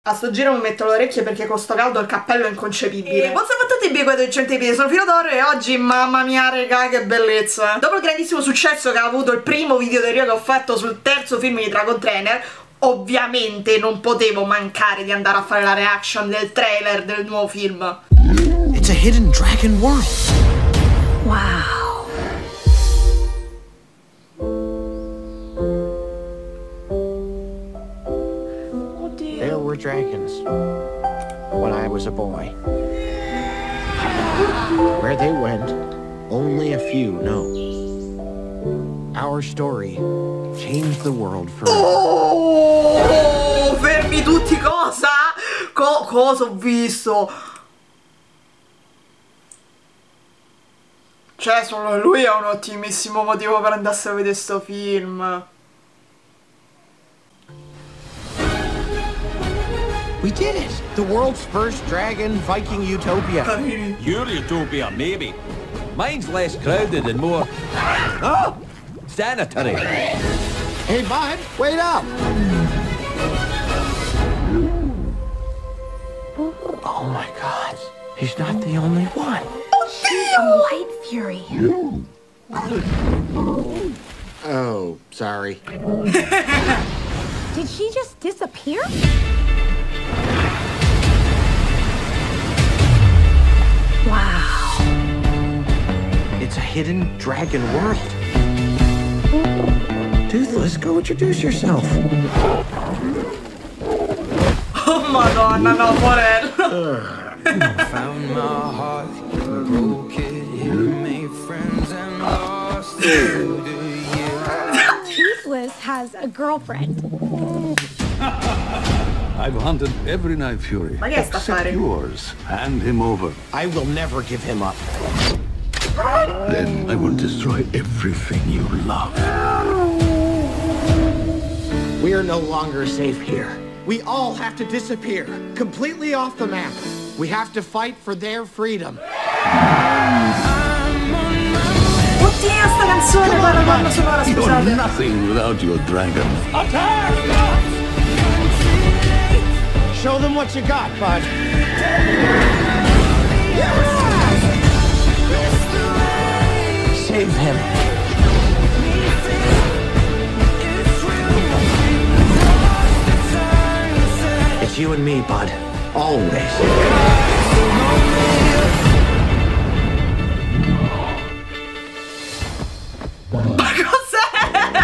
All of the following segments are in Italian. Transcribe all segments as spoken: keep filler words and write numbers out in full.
A sto giro mi metto le orecchie perché con sto caldo il cappello è inconcepibile. E buon salve a tutti, Bigo dei Centipede, sono Filodoro e oggi, mamma mia regà, che bellezza. Dopo il grandissimo successo che ha avuto il primo video teoria che ho fatto sul terzo film di Dragon Trainer, ovviamente non potevo mancare di andare a fare la reaction del trailer del nuovo film. It's a hidden dragon world. Wow. There were dragons when I was a boy. Where they went, only a few know. Our story changed the world forever. Oh, fermi tutti, cosa? Co cosa ho visto? Cioè, solo lui ha un ottimissimo motivo per andarsene a vedere sto film. We did it! The world's first dragon Viking utopia. Your utopia, maybe. Mine's less crowded and more... Oh! Sanitary. Hey, bud, wait up! Oh my God, he's not the only one. A light fury. Oh, sorry. Did she just disappear? Wow. It's a hidden dragon world. Toothless, go introduce yourself. Oh madonna, no, porello. Found my heart, broke it, made friends and lost through the years. Toothless has a girlfriend. I've hunted every night fury Ma che sta a fare? except yours. Hand him over. I will never give him up. Then I will destroy everything you love. We are no longer safe here. We all have to disappear, completely off the map. We have to fight for their freedom. Oddio, sta canzone va la colonna sonora, You're scusate. nothing without your dragon. Show them what you got, bud. Save him. It's you and me, bud. Always. Ma cos'è?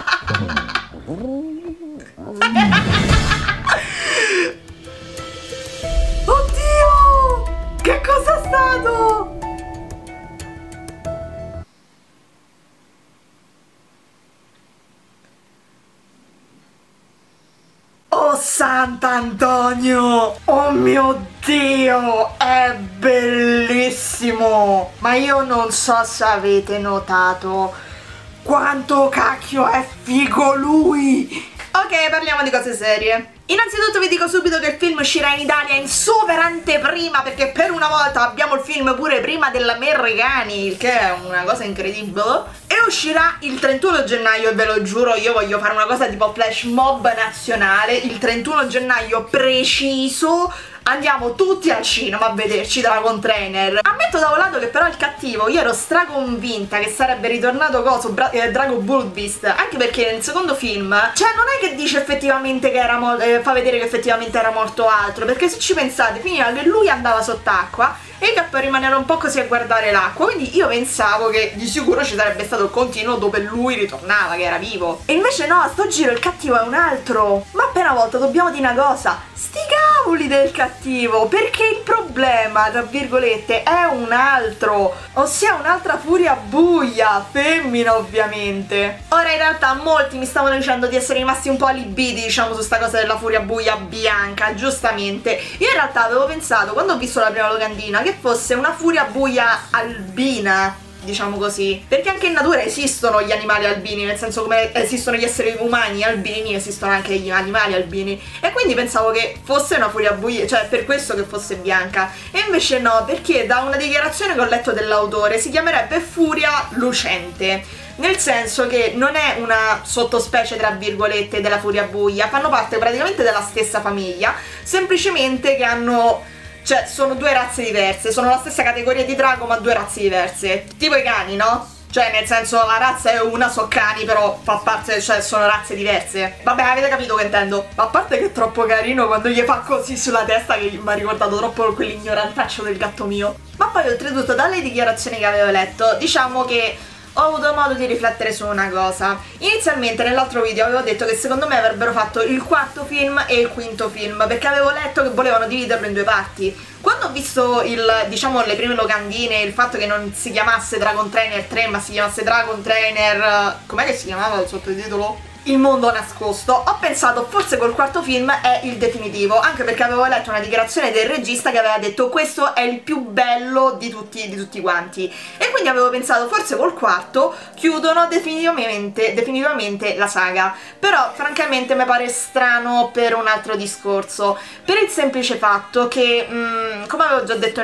Oddio! Che cos'è stato? Oh Sant'Antonio! Oh mio Dio! È bellissimo! Ma io non so se avete notato quanto cacchio è figo lui! Ok, parliamo di cose serie. Innanzitutto vi dico subito che il film uscirà in Italia in super anteprima, perché per una volta abbiamo il film pure prima dell'Americani, il che è una cosa incredibile. E uscirà il trentuno gennaio, e ve lo giuro, io voglio fare una cosa tipo flash mob nazionale. Il trentuno gennaio preciso andiamo tutti al cinema a vederci Dragon Trainer. Ammetto da un lato che però il cattivo, io ero straconvinta che sarebbe ritornato coso, eh, Dragon Ball Beast, anche perché nel secondo film, cioè non è che dice effettivamente che era morto, eh, fa vedere che effettivamente era morto altro, perché se ci pensate finiva che lui andava sott'acqua e che poi rimaneva un po' così a guardare l'acqua, quindi io pensavo che di sicuro ci sarebbe stato il continuo dove lui ritornava, che era vivo. E invece no, a sto giro il cattivo è un altro. Ma per una volta dobbiamo dire una cosa, sti cavoli del cattivo, perché il problema, tra virgolette, è un altro, ossia un'altra furia buia, femmina ovviamente. Ora in realtà molti mi stavano dicendo di essere rimasti un po' allibiti, diciamo, su sta cosa della furia buia bianca, giustamente. Io in realtà avevo pensato, quando ho visto la prima locandina, che fosse una furia buia albina, diciamo così, perché anche in natura esistono gli animali albini, nel senso come esistono gli esseri umani albini, esistono anche gli animali albini, e quindi pensavo che fosse una furia buia, cioè per questo che fosse bianca, e invece no, perché da una dichiarazione che ho letto dell'autore si chiamerebbe furia lucente. nel senso che non è una sottospecie tra virgolette della furia buia, fanno parte praticamente della stessa famiglia, semplicemente che hanno, cioè sono due razze diverse, sono la stessa categoria di drago ma due razze diverse, tipo i cani, no? Cioè nel senso la razza è una, so cani, però fa parte, cioè sono razze diverse. Vabbè, avete capito che intendo. Ma a parte che è troppo carino quando gli fa così sulla testa, che mi ha ricordato troppo quell'ignorantaccio del gatto mio. Ma poi oltretutto dalle dichiarazioni che avevo letto, diciamo che ho avuto modo di riflettere su una cosa. Inizialmente nell'altro video avevo detto che secondo me avrebbero fatto il quarto film e il quinto film, perché avevo letto che volevano dividerlo in due parti. Quando ho visto il, diciamo, le prime locandine, il fatto che non si chiamasse Dragon Trainer tre ma si chiamasse Dragon Trainer, com'è che si chiamava il sottotitolo? Il mondo nascosto, ho pensato forse col quarto film è il definitivo, anche perché avevo letto una dichiarazione del regista che aveva detto questo è il più bello di tutti, di tutti quanti, e quindi avevo pensato forse col quarto chiudono definitivamente, definitivamente la saga. Però francamente mi pare strano per un altro discorso, per il semplice fatto che mh, come avevo già detto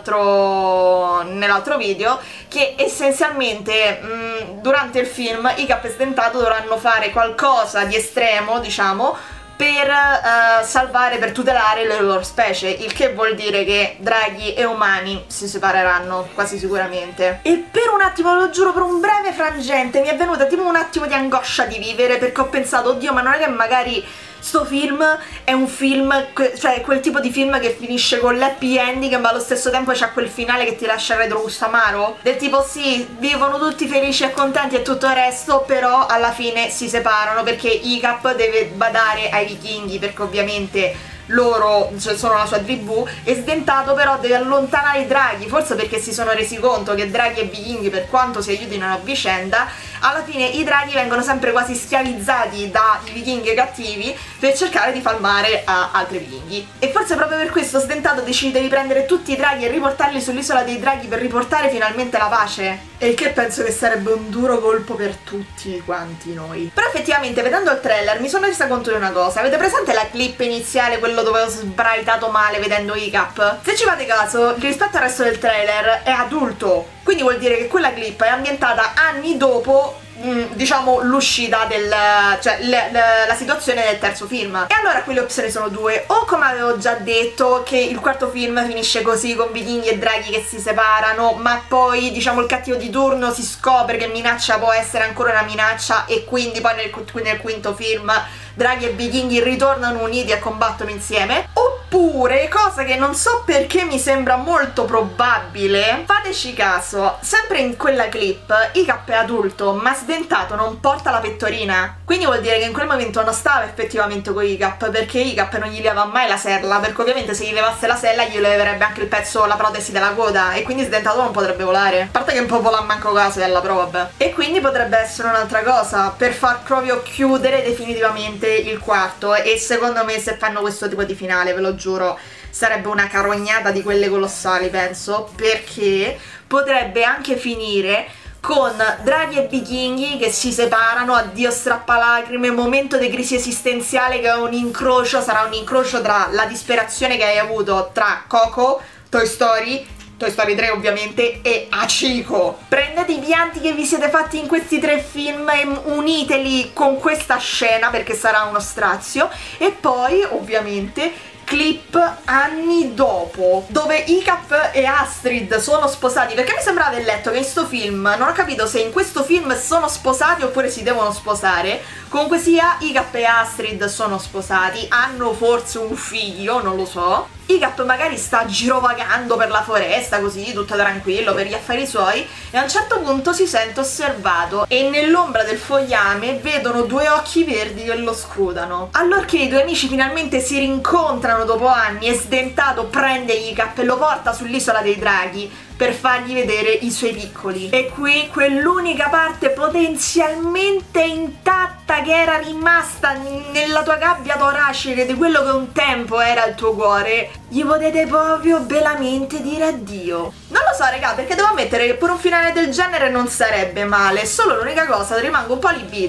nell'altro nell'altro video, che essenzialmente mh, durante il film i Cap Sdentato dovranno fare qualcosa qualcosa di estremo, diciamo, per uh, salvare, per tutelare le loro specie, il che vuol dire che draghi e umani si separeranno quasi sicuramente. E per un attimo, lo giuro, per un breve frangente mi è venuta tipo un attimo di angoscia di vivere, perché ho pensato oddio, ma non è che magari sto film è un film, cioè quel tipo di film che finisce con l'happy ending ma allo stesso tempo c'ha quel finale che ti lascia il retrogusto amaro? Del tipo sì, vivono tutti felici e contenti e tutto il resto, però alla fine si separano perché Hiccup deve badare ai vichinghi, perché ovviamente loro, cioè, sono la sua tribù, e Sdentato però deve allontanare i draghi, forse perché si sono resi conto che draghi e vichinghi, per quanto si aiutino a vicenda, alla fine i draghi vengono sempre quasi schiavizzati dai vichinghi cattivi per cercare di far male a altri vichinghi. E forse proprio per questo Sdentato decide di prendere tutti i draghi e riportarli sull'isola dei draghi per riportare finalmente la pace, e il che penso che sarebbe un duro colpo per tutti quanti noi. Però effettivamente vedendo il trailer mi sono resa conto di una cosa. Avete presente la clip iniziale, quello dove ho sbraitato male vedendo Hiccup? Se ci fate caso, rispetto al resto del trailer è adulto, quindi vuol dire che quella clip è ambientata anni dopo, mh, diciamo, l'uscita del, cioè le, le, la situazione del terzo film. E allora quelle opzioni sono due: o come avevo già detto che il quarto film finisce così con vichinghi e draghi che si separano, ma poi diciamo il cattivo di turno si scopre che minaccia può essere ancora una minaccia e quindi poi nel, nel quinto film draghi e vichinghi ritornano uniti e combattono insieme. Oppure, cosa che non so perché mi sembra molto probabile, fateci caso, sempre in quella clip Hiccup è adulto ma Sdentato non porta la pettorina, quindi vuol dire che in quel momento non stava effettivamente con Hiccup, perché Hiccup non gli leva mai la sella, perché ovviamente se gli levasse la sella gli leverebbe anche il pezzo, la protesi della coda, e quindi Sdentato non potrebbe volare, a parte che un po' vola manco con la sella, però vabbè. E quindi potrebbe essere un'altra cosa per far proprio chiudere definitivamente il quarto, e secondo me se fanno questo tipo di finale, ve lo giuro, sarebbe una carognata di quelle colossali, penso, perché potrebbe anche finire con draghi e vichinghi che si separano, addio strappalacrime, momento di crisi esistenziale che è un incrocio, sarà un incrocio tra la disperazione che hai avuto tra Coco, Toy Story, Toy Story tre ovviamente, e Hachiko. Prendete i pianti che vi siete fatti in questi tre film e uniteli con questa scena perché sarà uno strazio, e poi ovviamente clip anni dopo dove Hiccup e Astrid sono sposati, perché mi sembrava aver letto che in sto film, non ho capito se in questo film sono sposati oppure si devono sposare, comunque sia Hiccup e Astrid sono sposati, hanno forse un figlio, non lo so. Hiccup magari sta girovagando per la foresta così, tutto tranquillo, per gli affari suoi, e a un certo punto si sente osservato e nell'ombra del fogliame vedono due occhi verdi che lo scrutano. Allorché i due amici finalmente si rincontrano dopo anni e Sdentato prende Hiccup e lo porta sull'isola dei draghi per fargli vedere i suoi piccoli. E qui quell'unica parte potenzialmente intatta che era rimasta nella tua gabbia toracica di quello che un tempo era il tuo cuore, gli potete proprio belamente dire addio. Non lo so raga, perché devo ammettere che per un finale del genere non sarebbe male, solo l'unica cosa, rimango un po' allibita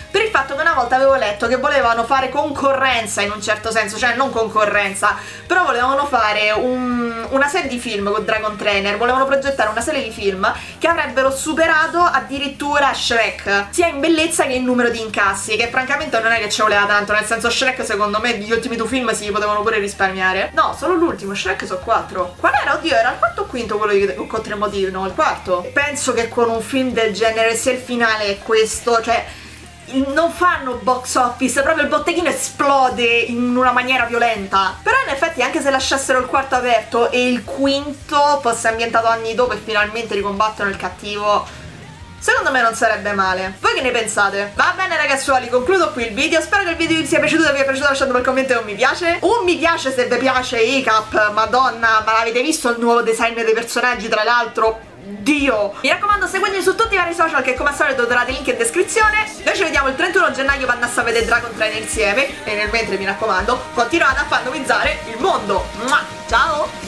per il fatto che una volta avevo letto che volevano fare concorrenza in un certo senso, cioè non concorrenza, però volevano fare un, una serie di film con Dragon Trainer, volevano progettare una serie di film che avrebbero superato addirittura Shrek, sia in bellezza che in numero di incassi, che francamente non è che ci voleva tanto, nel senso Shrek secondo me gli ultimi due film si potevano pure risparmiare. No, solo l'ultimo, Shrek sono quattro. Qual era? Oddio, era il quarto o quinto quello di con tre motivi, no, il quarto. Penso che con un film del genere, se il finale è questo, cioè non fanno box office, proprio il botteghino esplode in una maniera violenta. Però in effetti anche se lasciassero il quarto aperto e il quinto fosse ambientato anni dopo e finalmente ricombattono il cattivo, secondo me non sarebbe male. Voi che ne pensate? Va bene ragazzuoli, concludo qui il video. Spero che il video vi sia piaciuto. Se vi è piaciuto lasciate un commento e un mi piace. Un mi piace se vi piace Hiccup. Madonna, ma l'avete visto il nuovo design dei personaggi tra l'altro? Dio! Mi raccomando, seguitemi su tutti i vari social che come al solito trovate link in descrizione. Noi ci vediamo il trentuno gennaio per andare a vedere Dragon Trainer insieme. E nel mentre mi raccomando, continuate a fandomizzare il mondo. Ciao!